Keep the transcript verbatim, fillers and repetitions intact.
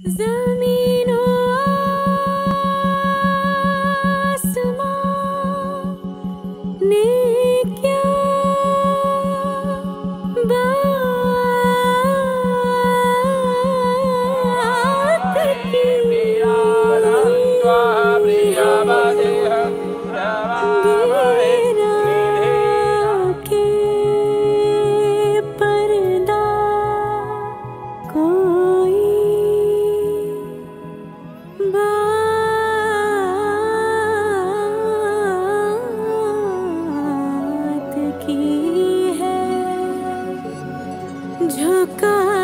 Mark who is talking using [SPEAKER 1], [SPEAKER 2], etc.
[SPEAKER 1] ज़मीन और आसमां ने क्या बात की, गिरा के पर्दा कोई बात की है, झुका